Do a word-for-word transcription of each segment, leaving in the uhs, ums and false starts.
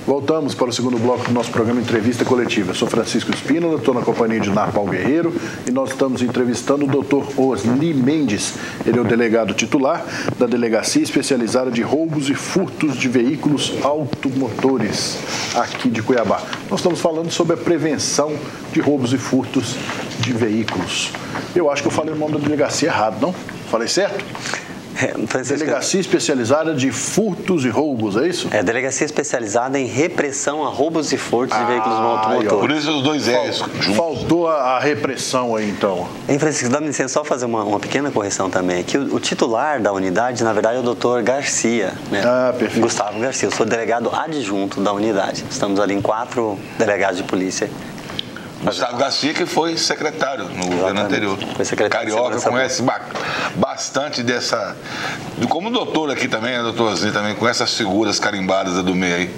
Voltamos para o segundo bloco do nosso programa Entrevista Coletiva. Eu sou Francisco Espínola, estou na companhia de Narpal Guerreiro e nós estamos entrevistando o doutor Osni Mendes. Ele é o delegado titular da Delegacia Especializada de Roubos e Furtos de Veículos Automotores aqui de Cuiabá. Nós estamos falando sobre a prevenção de roubos e furtos de veículos. Eu acho que eu falei o nome da delegacia errado, não? Falei certo? É, Delegacia Especializada de Furtos e Roubos, é isso? É, Delegacia Especializada em Repressão a Roubos e Furtos ah, de Veículos Automotores. Por isso os dois é juntos. Faltou a, a repressão aí, então. Hein, Francisco, dá-me licença só fazer uma, uma pequena correção também. Que o, o titular da unidade, na verdade, é o doutor Garcia, né? Ah, perfeito. Gustavo Garcia. Eu sou delegado adjunto da unidade. Estamos ali em quatro delegados de polícia. Gustavo Garcia, que foi secretário no Exatamente. governo anterior. Foi secretário. Carioca, conhece bastante dessa... Como doutor aqui também, né, doutor Osni, também, com essas figuras carimbadas do meio aí.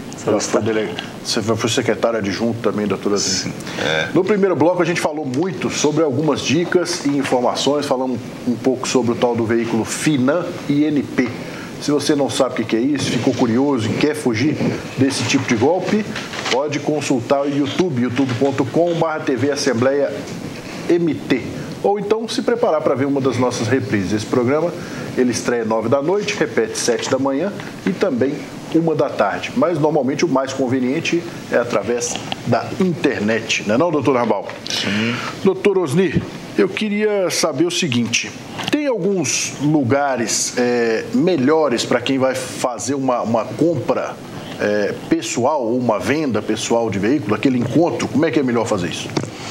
Você foi secretário adjunto também, doutor Osni. É. No primeiro bloco, a gente falou muito sobre algumas dicas e informações. Falamos um pouco sobre o tal do veículo FINAM I N P. Se você não sabe o que é isso, ficou curioso e quer fugir desse tipo de golpe, pode consultar o YouTube, youtube ponto com barra T V Assembleia M T. Ou então se preparar para ver uma das nossas reprises. Esse programa, ele estreia nove da noite, repete sete da manhã e também uma da tarde. Mas normalmente o mais conveniente é através da internet, não é não, doutor Rabal? Sim. Doutor Osni, eu queria saber o seguinte: tem alguns lugares é, melhores para quem vai fazer uma, uma compra é, pessoal ou uma venda pessoal de veículo, aquele encontro? Como é que é melhor fazer isso?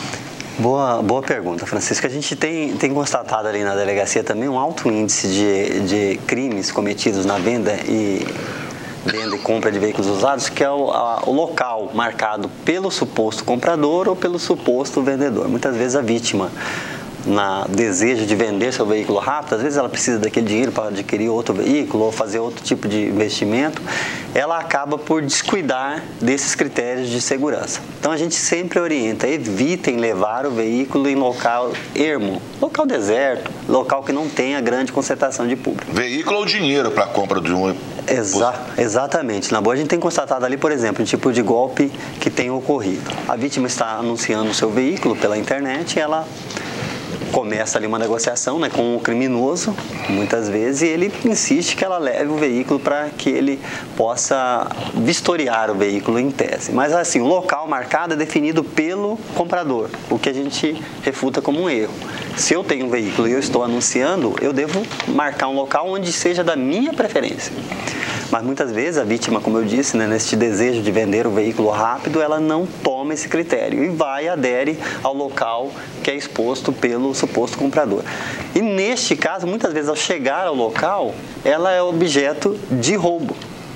Boa, boa pergunta, Francisco. A gente tem, tem constatado ali na delegacia também um alto índice de, de crimes cometidos na venda e... venda e compra de veículos usados, que é o, a, o local marcado pelo suposto comprador ou pelo suposto vendedor. Muitas vezes a vítima, na desejo de vender seu veículo rápido, às vezes ela precisa daquele dinheiro para adquirir outro veículo ou fazer outro tipo de investimento, ela acaba por descuidar desses critérios de segurança. Então a gente sempre orienta, evitem levar o veículo em local ermo, local deserto, local que não tenha grande concentração de público. Veículo ou dinheiro para a compra de um... Exa exatamente. Na boa, a gente tem constatado ali, por exemplo, um tipo de golpe que tem ocorrido. A vítima está anunciando o seu veículo pela internet e ela começa ali uma negociação, né, com o criminoso, muitas vezes, e ele insiste que ela leve o veículo para que ele possa vistoriar o veículo em tese. Mas assim, o local marcado é definido pelo comprador, o que a gente refuta como um erro. Se eu tenho um veículo e eu estou anunciando, eu devo marcar um local onde seja da minha preferência. Mas muitas vezes a vítima, como eu disse, né, nesse desejo de vender o veículo rápido, ela não toma esse critério e vai, adere ao local que é exposto pelo suposto comprador. E neste caso, muitas vezes ao chegar ao local, ela é objeto de roubo.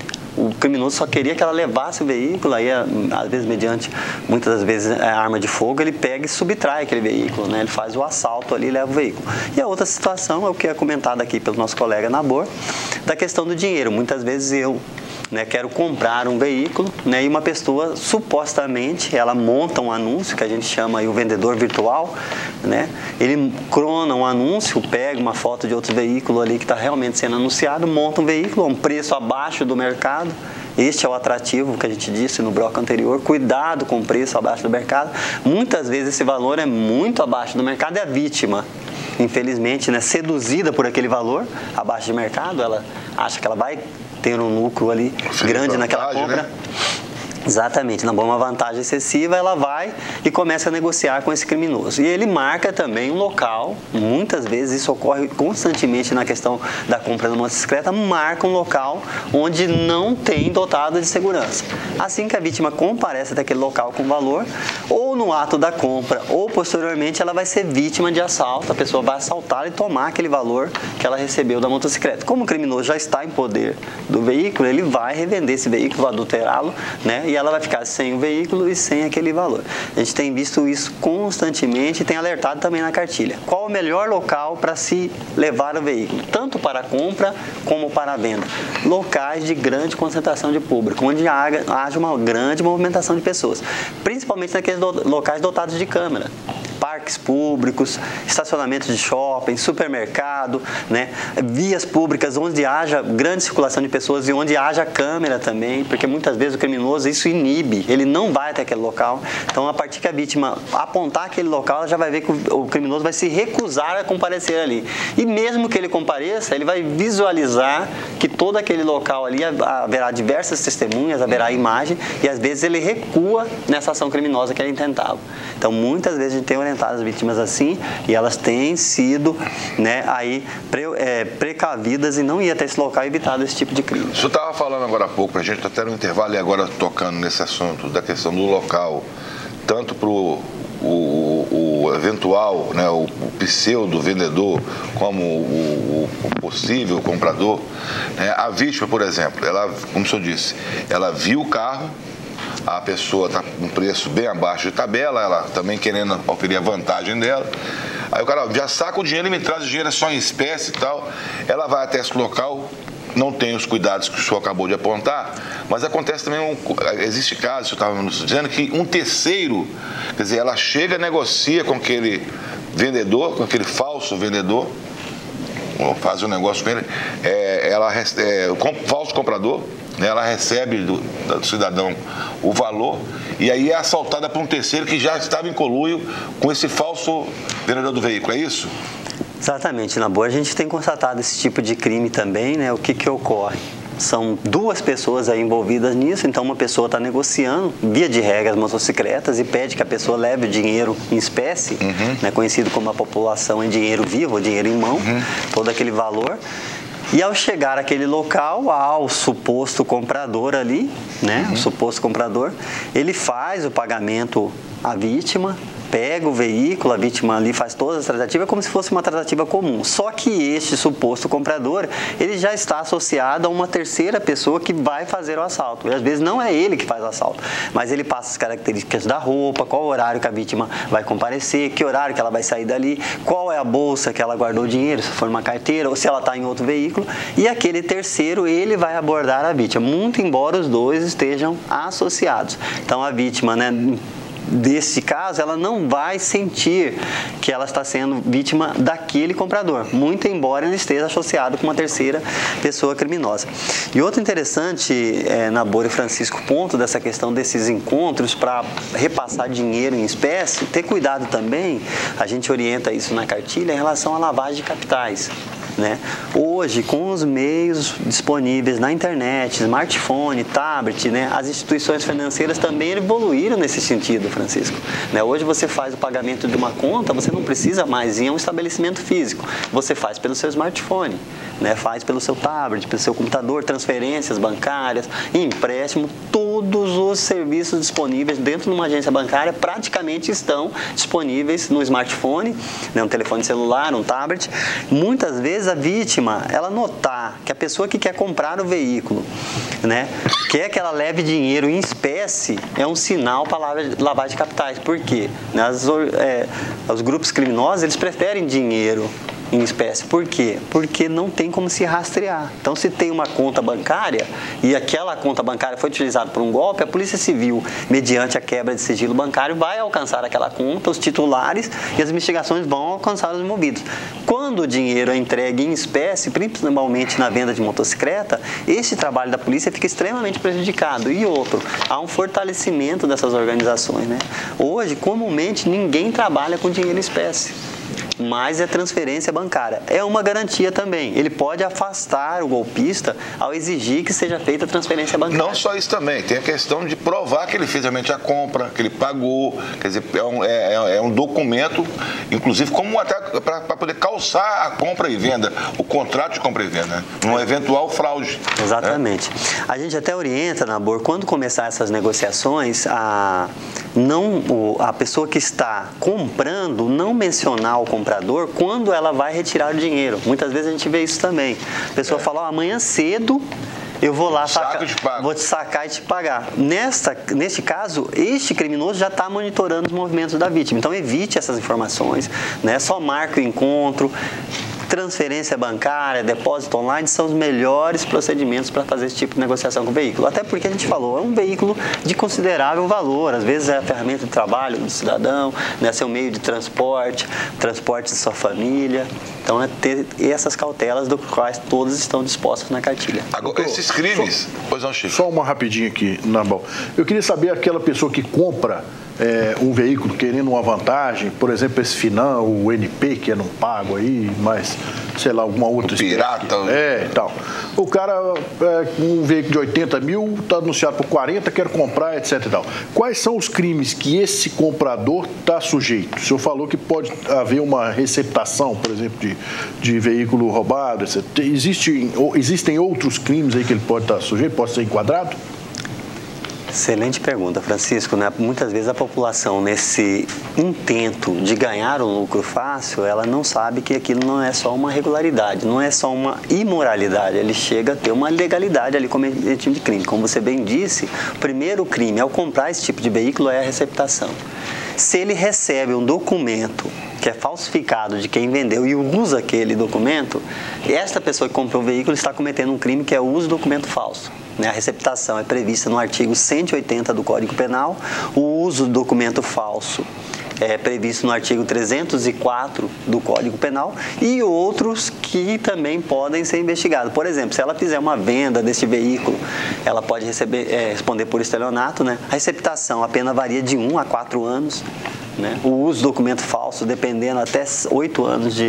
O criminoso só queria que ela levasse o veículo, aí às vezes mediante, muitas das vezes a arma de fogo, ele pega e subtrai aquele veículo, né? Ele faz o assalto ali e leva o veículo. E a outra situação é o que é comentado aqui pelo nosso colega Nabor, da questão do dinheiro. Muitas vezes eu, né, quero comprar um veículo, né, e uma pessoa supostamente, ela monta um anúncio, que a gente chama aí o vendedor virtual, né? Ele crona um anúncio, pega uma foto de outro veículo ali que está realmente sendo anunciado, monta um veículo a um preço abaixo do mercado. Este é o atrativo que a gente disse no bloco anterior, cuidado com o preço abaixo do mercado. Muitas vezes esse valor é muito abaixo do mercado e a vítima, infelizmente, né, seduzida por aquele valor abaixo de mercado, ela acha que ela vai ter um lucro ali grande naquela compra. Né? Exatamente, na boa, uma vantagem excessiva, ela vai e começa a negociar com esse criminoso. E ele marca também um local, muitas vezes isso ocorre constantemente na questão da compra da motocicleta, marca um local onde não tem dotado de segurança. Assim que a vítima comparece daquele local com valor, ou no ato da compra, ou posteriormente ela vai ser vítima de assalto, a pessoa vai assaltar e tomar aquele valor que ela recebeu da motocicleta. Como o criminoso já está em poder do veículo, ele vai revender esse veículo, adulterá-lo, né? E ela vai ficar sem o veículo e sem aquele valor. A gente tem visto isso constantemente e tem alertado também na cartilha. Qual o melhor local para se levar o veículo? Tanto para a compra como para a venda. Locais de grande concentração de público, onde haja uma grande movimentação de pessoas. Principalmente naqueles locais dotados de câmera. parques públicos, estacionamentos de shopping, supermercado, né? Vias públicas onde haja grande circulação de pessoas e onde haja câmera também, porque muitas vezes o criminoso isso inibe, ele não vai até aquele local. Então, a partir que a vítima apontar aquele local, ela já vai ver que o criminoso vai se recusar a comparecer ali. E mesmo que ele compareça, ele vai visualizar que todo aquele local ali haverá diversas testemunhas, haverá imagem, e às vezes ele recua nessa ação criminosa que ele intentava. Então, muitas vezes a gente tem orientado as vítimas assim, e elas têm sido, né, aí, pre, é, precavidas e não ir até esse local e evitado esse tipo de crime. O senhor estava falando agora há pouco, a gente está até no intervalo e agora tocando nesse assunto da questão do local, tanto para o O, o eventual, né, o, o pseudo vendedor, como o, o, o possível comprador, né, a vítima, por exemplo, ela, como o senhor disse, ela viu o carro, a pessoa está com um preço bem abaixo de tabela, ela também querendo oferir a vantagem dela. Aí o cara já saca o dinheiro e me traz o dinheiro só em espécie e tal. Ela vai até esse local, não tem os cuidados que o senhor acabou de apontar, mas acontece também, um, existe casos, o senhor estava nos dizendo, que um terceiro, quer dizer, ela chega, negocia com aquele vendedor, com aquele falso vendedor, faz um negócio com ele, é, ela, é, o falso comprador, né, ela recebe do, do cidadão o valor e aí é assaltada por um terceiro que já estava em conluio com esse falso vendedor do veículo, é isso? Exatamente, na boa a gente tem constatado esse tipo de crime também, né? O que que ocorre? São duas pessoas aí envolvidas nisso, então uma pessoa está negociando, via de regra, as motocicletas e pede que a pessoa leve o dinheiro em espécie, uhum. né? Conhecido como a população em dinheiro vivo, dinheiro em mão, uhum. todo aquele valor. E ao chegar àquele local, ao suposto comprador ali, né? Uhum. O suposto comprador, ele faz o pagamento à vítima, pega o veículo, a vítima ali faz todas as tratativas como se fosse uma tratativa comum. Só que este suposto comprador, ele já está associado a uma terceira pessoa que vai fazer o assalto. E às vezes não é ele que faz o assalto, mas ele passa as características da roupa, qual o horário que a vítima vai comparecer, que horário que ela vai sair dali, qual é a bolsa que ela guardou o dinheiro, se for uma carteira ou se ela está em outro veículo. E aquele terceiro, ele vai abordar a vítima, muito embora os dois estejam associados. Então a vítima, né, desse caso, ela não vai sentir que ela está sendo vítima daquele comprador, muito embora ele esteja associado com uma terceira pessoa criminosa. E outro interessante, é, Nabor e Francisco, ponto dessa questão desses encontros para repassar dinheiro em espécie, ter cuidado também, a gente orienta isso na cartilha em relação à lavagem de capitais. Né? Hoje, com os meios disponíveis na internet, smartphone, tablet, né? As instituições financeiras também evoluíram nesse sentido, Francisco. Né? Hoje você faz o pagamento de uma conta, você não precisa mais ir a um estabelecimento físico, você faz pelo seu smartphone, né? Faz pelo seu tablet, pelo seu computador, transferências bancárias, empréstimo, todos os serviços disponíveis dentro de uma agência bancária praticamente estão disponíveis no smartphone, né? Um telefone celular, um tablet. Muitas vezes a vítima, ela notar que a pessoa que quer comprar o veículo, né, quer que ela leve dinheiro em espécie, é um sinal para lavagem de capitais. Por quê? As, é, os grupos criminosos, eles preferem dinheiro em espécie. Por quê? Porque não tem como se rastrear. Então, se tem uma conta bancária e aquela conta bancária foi utilizada por um golpe, a Polícia Civil, mediante a quebra de sigilo bancário, vai alcançar aquela conta, os titulares, e as investigações vão alcançar os envolvidos. Quando o dinheiro é entregue em espécie, principalmente na venda de motocicleta, esse trabalho da polícia fica extremamente prejudicado. E outro, há um fortalecimento dessas organizações, né? Hoje, comumente, ninguém trabalha com dinheiro em espécie, mas é transferência bancária. É uma garantia também. Ele pode afastar o golpista ao exigir que seja feita a transferência bancária. Não só isso também, tem a questão de provar que ele fez realmente a compra, que ele pagou, quer dizer, é um, é, é um documento, inclusive como até para poder calçar a compra e venda, o contrato de compra e venda, né? Um eventual fraude. Exatamente. Né? A gente até orienta, Nabor, quando começar essas negociações, a, não, a pessoa que está comprando não mencionar o comprador quando ela vai retirar o dinheiro. Muitas vezes a gente vê isso também. A pessoa é. fala, oh, amanhã cedo eu vou lá sacar, vou te sacar e te pagar. Nesta, neste caso, este criminoso já está monitorando os movimentos da vítima. Então evite essas informações, né? Só marque o encontro. transferência bancária, depósito online são os melhores procedimentos para fazer esse tipo de negociação com o veículo. Até porque a gente falou, é um veículo de considerável valor, às vezes é a ferramenta de trabalho do cidadão, né, ser um meio de transporte, transporte de sua família. Então é ter essas cautelas do quais todas estão dispostas na cartilha. Agora, esses crimes... Só, pois não, Chico. Só uma rapidinho aqui, Nabal. Eu queria saber aquela pessoa que compra é, um veículo querendo uma vantagem, por exemplo, esse Finan, o N P, que é não pago aí, mas, sei lá, alguma outra... O pirata. É, e tal. O cara, é, um veículo de oitenta mil, está anunciado por quarenta, quer comprar, etc e tal. Quais são os crimes que esse comprador está sujeito? O senhor falou que pode haver uma receptação, por exemplo, de, de veículo roubado, etcétera. Existe, existem outros crimes aí que ele pode estar sujeito, pode ser enquadrado? Excelente pergunta, Francisco, né? Muitas vezes a população, nesse intento de ganhar um lucro fácil, ela não sabe que aquilo não é só uma regularidade, não é só uma imoralidade, ele chega a ter uma legalidade ali cometido de crime. Como você bem disse, o primeiro crime ao comprar esse tipo de veículo é a receptação. Se ele recebe um documento que é falsificado de quem vendeu e usa aquele documento, esta pessoa que comprou o veículo está cometendo um crime que é o uso do documento falso. A receptação é prevista no artigo cento e oitenta do Código Penal, o uso do documento falso é previsto no artigo trezentos e quatro do Código Penal e outros que também podem ser investigados. Por exemplo, se ela fizer uma venda desse veículo, ela pode receber, é, responder por estelionato, né? A receptação, a pena varia de um a quatro anos, né? O uso do documento falso, dependendo, até oito anos de...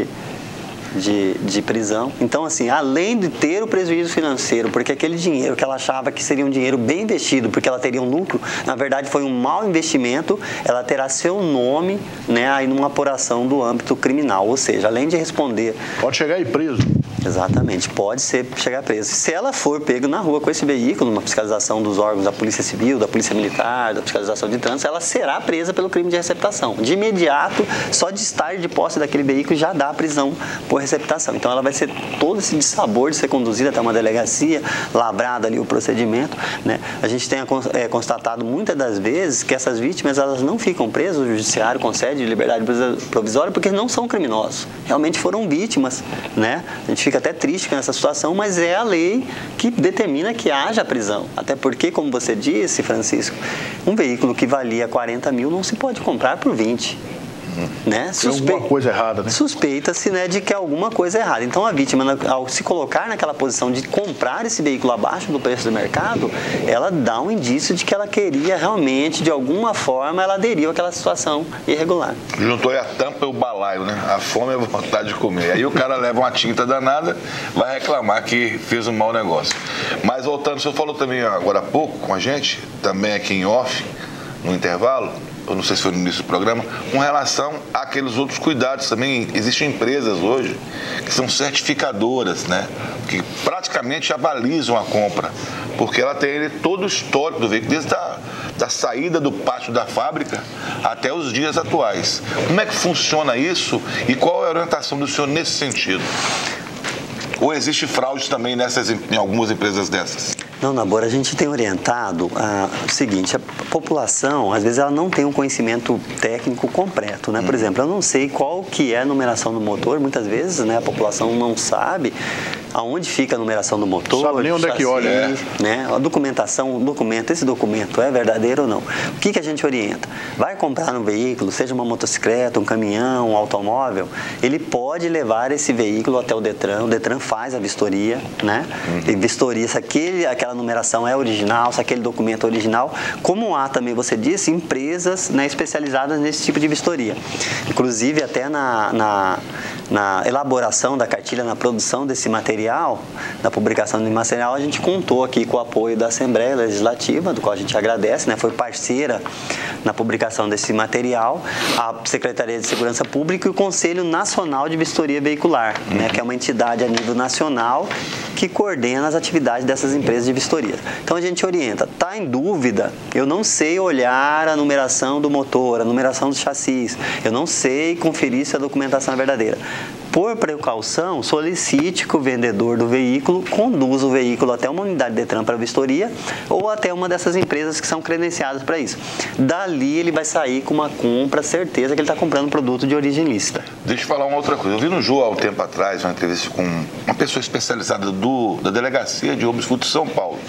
De, de prisão. Então, assim, além de ter o prejuízo financeiro, porque aquele dinheiro que ela achava que seria um dinheiro bem investido, porque ela teria um lucro, na verdade foi um mau investimento, ela terá seu nome, né, aí numa apuração do âmbito criminal, ou seja, além de responder... Pode chegar aí preso. Exatamente, pode ser chegar preso. Se ela for pego na rua com esse veículo, numa fiscalização dos órgãos da Polícia Civil, da Polícia Militar, da fiscalização de trânsito, ela será presa pelo crime de receptação. De imediato, só de estar de posse daquele veículo já dá prisão por receptação. Então ela vai ser todo esse dissabor de ser conduzida até uma delegacia, lavrado ali o procedimento, né? A gente tem é, constatado muitas das vezes que essas vítimas elas não ficam presas, o judiciário concede liberdade provisória porque não são criminosos. Realmente foram vítimas, né? A gente fica até triste com essa situação, mas é a lei que determina que haja prisão. Até porque, como você disse, Francisco, um veículo que valia quarenta mil não se pode comprar por vinte. Né? Suspe... Tem alguma coisa errada, né? Suspeita-se, né, de que alguma coisa é errada. Então, a vítima, ao se colocar naquela posição de comprar esse veículo abaixo do preço do mercado, ela dá um indício de que ela queria realmente, de alguma forma, ela aderiu àquela situação irregular. Juntou aí a tampa e o balaio, né? A fome e a vontade de comer. Aí o cara leva uma tinta danada, vai reclamar que fez um mau negócio. Mas voltando, o senhor falou também agora há pouco com a gente, também aqui em off, no intervalo, eu não sei se foi no início do programa, com relação àqueles outros cuidados também. Existem empresas hoje que são certificadoras, né? Que praticamente avalizam a compra, porque ela tem todo o histórico do veículo, desde a da saída do pátio da fábrica até os dias atuais. Como é que funciona isso e qual é a orientação do senhor nesse sentido? Ou existe fraude também nessas, em algumas empresas dessas? Não, Nabor, a gente tem orientado ah, o seguinte, a população, às vezes, ela não tem um conhecimento técnico completo, né? Por hum. exemplo, eu não sei qual que é a numeração do motor, muitas vezes, né, a população não sabe aonde fica a numeração do motor, sabe nem onde chassi, é que olha, é. né? A documentação, o documento, esse documento é verdadeiro ou não? O que que a gente orienta? Vai comprar um veículo, seja uma motocicleta, um caminhão, um automóvel, ele pode levar esse veículo até o Detran, o Detran faz a vistoria, né? Uhum. E vistoria se aquele, aquela numeração é original, se aquele documento é original, como há também, você disse, empresas, né, especializadas nesse tipo de vistoria. Inclusive, até na, na, na elaboração da cartilha, na produção desse material, na publicação do material, a gente contou aqui com o apoio da Assembleia Legislativa, do qual a gente agradece, né? Foi parceira na publicação desse material, a Secretaria de Segurança Pública e o Conselho Nacional de Vistoria Veicular, uhum. né? Que é uma entidade a nível nacional que coordena as atividades dessas empresas de vistoria. Então a gente orienta, está em dúvida, eu não sei olhar a numeração do motor, a numeração dos chassis, eu não sei conferir se a documentação é verdadeira. por precaução, solicite que o vendedor do veículo conduza o veículo até uma unidade Detran para vistoria ou até uma dessas empresas que são credenciadas para isso. Dali ele vai sair com uma compra, certeza que ele está comprando um produto de origem lícita. Deixa eu falar uma outra coisa. Eu vi no Jô há um tempo atrás uma entrevista com uma pessoa especializada do, da Delegacia de Roubos Furtos de São Paulo.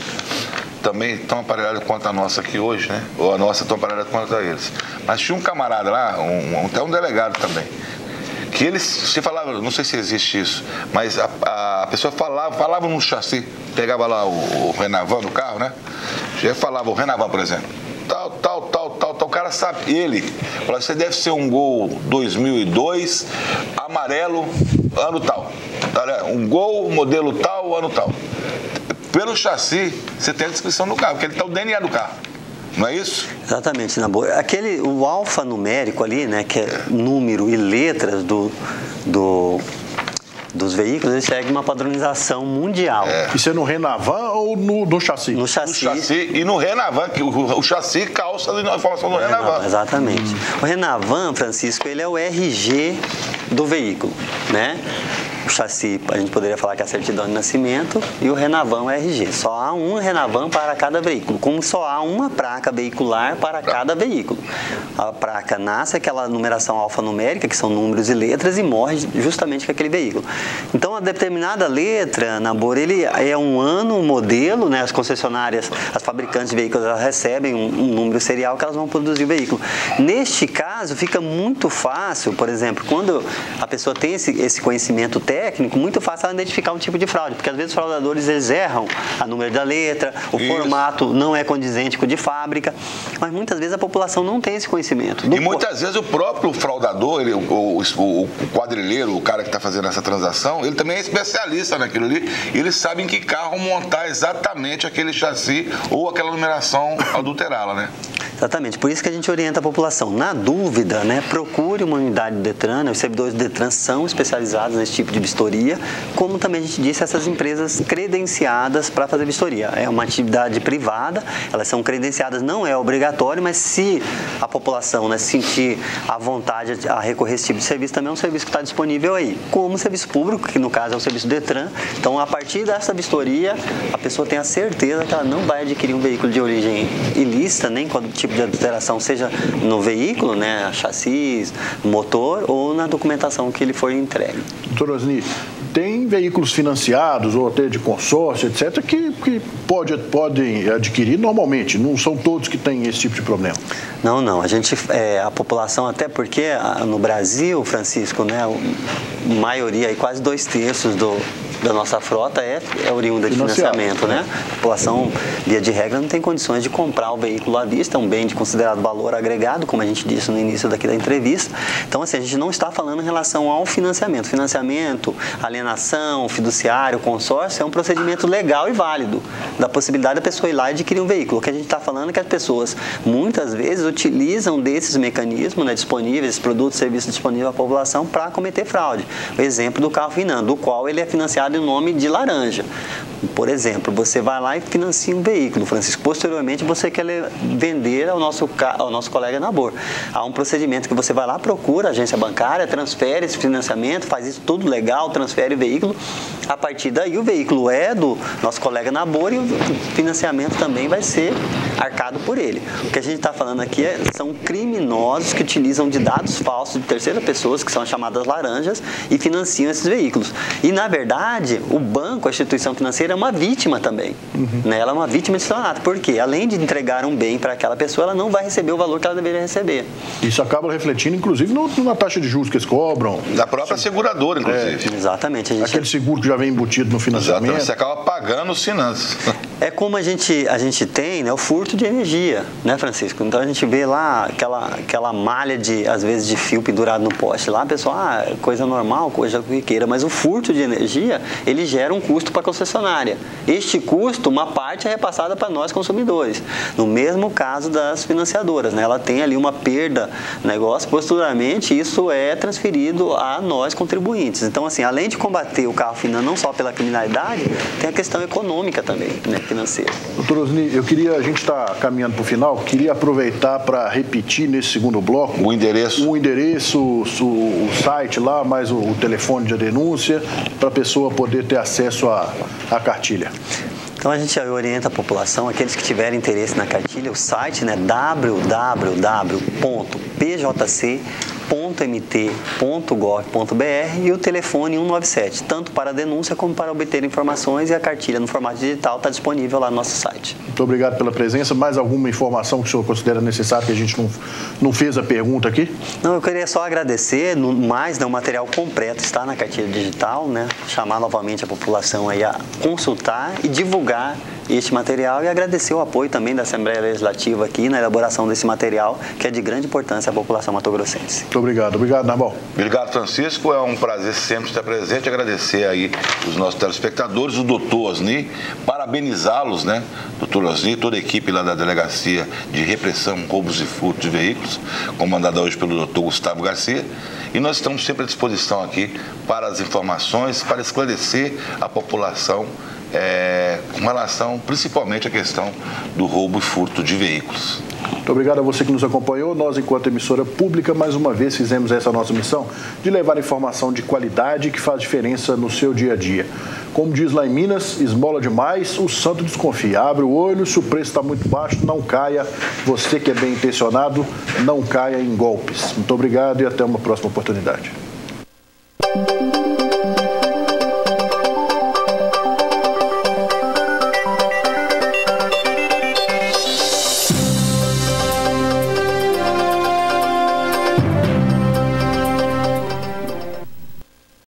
Também tão aparelhado quanto a nossa aqui hoje, né? Ou a nossa tão aparelhada quanto a eles. Mas tinha um camarada lá, um, até um delegado também, que eles, se falava, não sei se existe isso, mas a, a pessoa falava, falava no chassi, pegava lá o, o Renavan do carro, né? Já falava o Renavan, por exemplo, tal, tal, tal, tal, tal, o cara sabe, ele, falava, você deve ser um Gol dois mil e dois, amarelo, ano tal, um Gol, modelo tal, ano tal. Pelo chassi, você tem a descrição do carro, porque ele está o D N A do carro. Não é isso? Exatamente, na boa. Aquele, o alfanumérico ali, né, que é número e letras do, do, dos veículos, ele segue uma padronização mundial. É. Isso é no Renavan ou no, no chassi? No chassi. No chassi e no Renavan, que o, o chassi calça a informação do é, Renavan. Não, exatamente. Hum. O Renavan, Francisco, ele é o R G do veículo, né? O chassi, a gente poderia falar que é a certidão de nascimento, e o Renavan o R G. Só há um Renavan para cada veículo, como só há uma placa veicular para cada veículo. A placa nasce aquela numeração alfanumérica, que são números e letras, e morre justamente com aquele veículo. Então, a determinada letra, Nabor, ele é um ano, um modelo, né? As concessionárias, as fabricantes de veículos, elas recebem um, um número serial que elas vão produzir o veículo. Neste caso, fica muito fácil, por exemplo, quando a pessoa tem esse, esse conhecimento técnico, técnico, muito fácil ela identificar um tipo de fraude, porque às vezes os fraudadores eles erram a número da letra, o Isso. formato não é condizente com o de fábrica, mas muitas vezes a população não tem esse conhecimento. E muitas vezes o próprio fraudador, ele, o, o, o quadrilheiro, o cara que está fazendo essa transação, ele também é especialista naquilo ali, eles sabem que carro montar exatamente aquele chassi ou aquela numeração adulterá-la, né? Exatamente, por isso que a gente orienta a população. Na dúvida, né, procure uma unidade do Detran, né, os servidores do Detran são especializados nesse tipo de vistoria, como também a gente disse, essas empresas credenciadas para fazer vistoria. É uma atividade privada, elas são credenciadas, não é obrigatório, mas se a população, né, sentir a vontade a recorrer a esse tipo de serviço, também é um serviço que está disponível aí, como serviço público, que no caso é o serviço do Detran. Então, a partir dessa vistoria, a pessoa tem a certeza que ela não vai adquirir um veículo de origem ilícita, nem quando tipo de adulteração, seja no veículo, né, chassis, motor, ou na documentação que ele foi entregue. Doutor Osni, tem veículos financiados ou até de consórcio, etcétera, que, que pode, podem adquirir normalmente, não são todos que têm esse tipo de problema? Não, não, a gente, é, a população, até porque no Brasil, Francisco, né, a maioria, quase dois terços do da nossa frota é, é oriunda de financiamento, né? A população, via de regra, não tem condições de comprar o veículo à vista, é um bem de considerado valor agregado, como a gente disse no início daqui da entrevista. Então, assim, a gente não está falando em relação ao financiamento. Financiamento, alienação, fiduciário, consórcio, é um procedimento legal e válido, da possibilidade da pessoa ir lá e adquirir um veículo. O que a gente está falando é que as pessoas, muitas vezes, utilizam desses mecanismos, né, disponíveis, produtos e serviços disponíveis à população para cometer fraude. O exemplo do carro Finan, do qual ele é financiado em nome de laranja. Por exemplo, você vai lá e financia um veículo, Francisco. Posteriormente, você quer vender ao nosso, ao nosso colega Nabor. Há um procedimento que você vai lá, procura a agência bancária, transfere esse financiamento, faz isso tudo legal, transfere o veículo. A partir daí, o veículo é do nosso colega Nabor e o financiamento também vai ser arcado por ele. O que a gente está falando aqui é, são criminosos que utilizam de dados falsos de terceiras pessoas, que são as chamadas laranjas, e financiam esses veículos. E, na verdade, o banco, a instituição financeira, é uma vítima também. Uhum. Né? Ela é uma vítima de estelionato. Por quê? Além de entregar um bem para aquela pessoa, ela não vai receber o valor que ela deveria receber. Isso acaba refletindo, inclusive, no, na taxa de juros que eles cobram. Da própria seguradora, inclusive. É, exatamente. A gente... Aquele seguro que já vem embutido no financiamento. Exatamente. Você acaba pagando os finanças. É como a gente, a gente tem, né, o furto de energia, né, Francisco? Então, a gente vê lá aquela, aquela malha, de, às vezes, de fio pendurado no poste lá, a pessoa, ah, coisa normal, coisa corriqueira, mas o furto de energia, ele gera um custo para a concessionária. Este custo, uma parte é repassada para nós consumidores. No mesmo caso das financiadoras, né? Ela tem ali uma perda, negócio, posteriormente isso é transferido a nós contribuintes. Então, assim, além de combater o carro Finan não só pela criminalidade, tem a questão econômica também, né? financeiro. Doutor Osni, eu queria, a gente está caminhando para o final, queria aproveitar para repetir nesse segundo bloco o endereço, o endereço, o, o site lá, mais o, o telefone de denúncia, para a pessoa poder ter acesso à, à cartilha. Então a gente orienta a população, aqueles que tiverem interesse na cartilha, o site, né, w w w ponto p j c ponto m t ponto gov ponto b r e o telefone cento e noventa e sete, tanto para a denúncia como para obter informações, e a cartilha no formato digital está disponível lá no nosso site. Muito obrigado pela presença. Mais alguma informação que o senhor considera necessária que a gente não, não fez a pergunta aqui? Não, eu queria só agradecer, no, mais, né, o material completo está na cartilha digital, né, chamar novamente a população aí a consultar e divulgar este material e agradecer o apoio também da Assembleia Legislativa aqui na elaboração desse material, que é de grande importância à população matogrossense. Muito obrigado. Obrigado, Narbal. Obrigado, Francisco. É um prazer sempre estar presente. Agradecer aí os nossos telespectadores, o doutor Osni, parabenizá-los, né? doutor Osni, toda a equipe lá da Delegacia de Repressão, Roubos e Furtos de Veículos, comandada hoje pelo doutor Gustavo Garcia. E nós estamos sempre à disposição aqui para as informações, para esclarecer a população É, com relação principalmente à questão do roubo e furto de veículos. Muito obrigado a você que nos acompanhou. Nós, enquanto emissora pública, mais uma vez fizemos essa nossa missão de levar informação de qualidade que faz diferença no seu dia a dia. Como diz lá em Minas, esmola demais, o santo desconfia. Abre o olho, se o preço está muito baixo, não caia. Você que é bem intencionado, não caia em golpes. Muito obrigado e até uma próxima oportunidade.